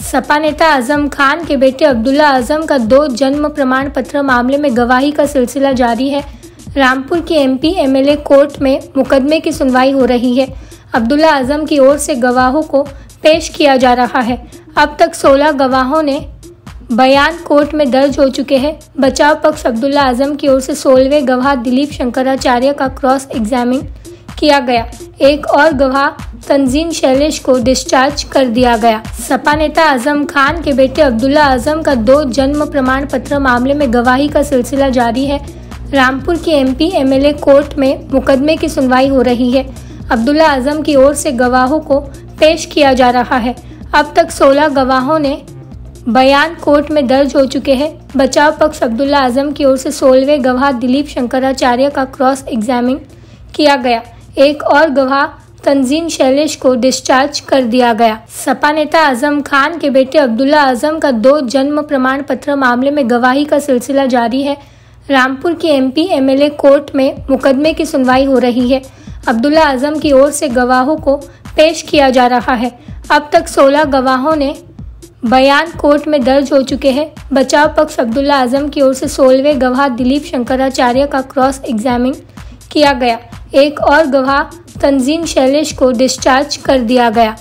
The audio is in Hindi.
सपा नेता आजम खान के बेटे अब्दुल्ला आजम का 2 जन्म प्रमाण पत्र मामले में गवाही का सिलसिला जारी है। रामपुर की एमपी एमएलए कोर्ट में मुकदमे की सुनवाई हो रही है। अब्दुल्ला आजम की ओर से गवाहों को पेश किया जा रहा है। अब तक 16 गवाहों ने बयान कोर्ट में दर्ज हो चुके हैं। बचाव पक्ष अब्दुल्ला आजम की ओर से 16वें गवाह दिलीप शंकराचार्य का क्रॉस एग्जामिन किया गया। एक और गवाह तंजीन शैलेश को डिस्चार्ज कर दिया गया। सपा नेता आजम खान के बेटे अब्दुल्ला आजम का 2 जन्म प्रमाण पत्र मामले में गवाही का सिलसिला जारी है। रामपुर की एमपी एमएलए कोर्ट में मुकदमे की सुनवाई हो रही है। अब्दुल्ला आजम की ओर से गवाहों को पेश किया जा रहा है। अब तक 16 गवाहों ने बयान कोर्ट में दर्ज हो चुके हैं। बचाव पक्ष अब्दुल्ला आजम की ओर से 16वें गवाह दिलीप शंकराचार्य का क्रॉस एग्जामिन किया गया। एक और गवाह तंजीन शैलेश को डिस्चार्ज कर दिया गया। सपा नेता आजम खान के बेटे अब्दुल्ला आजम का 2 जन्म प्रमाण पत्र मामले में गवाही का सिलसिला जारी है। रामपुर की एमपी एमएलए कोर्ट में मुकदमे की सुनवाई हो रही है। अब्दुल्ला आजम की ओर से गवाहों को पेश किया जा रहा है। अब तक 16 गवाहों ने बयान कोर्ट में दर्ज हो चुके हैं। बचाव पक्ष अब्दुल्ला आजम की ओर से 16वें गवाह दिलीप शंकराचार्य का क्रॉस एग्जामिन किया गया। एक और गवाह तंजीन शैलेश को डिस्चार्ज कर दिया गया।